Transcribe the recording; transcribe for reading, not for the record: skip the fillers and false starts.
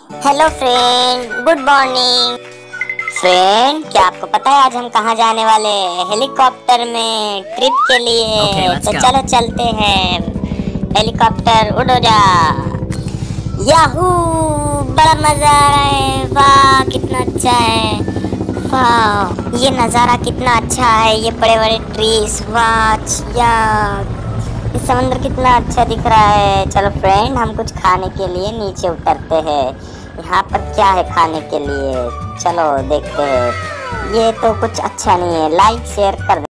Hello friend, good morning. Friend, क्या आपको पता है आज हम कहाँ जाने वाले हैं? हेलीकॉप्टर में ट्रिप के लिए। let's तो go. चलो चलते हैं। हेलीकॉप्टर उड़ो जा। याहू, बड़ा मजा आ रहा है। वाह कितना अच्छा है। वाह ये नज़ारा कितना अच्छा है। ये बड़े बड़े ट्रीज, वाह यार, ये समंदर कितना अच्छा दिख रहा है। चलो फ्रेंड, हम कुछ खाने के लिए नीचे उतरते हैं। यहाँ पर क्या है खाने के लिए? चलो देखते हैं। ये तो कुछ अच्छा नहीं है। लाइक शेयर कर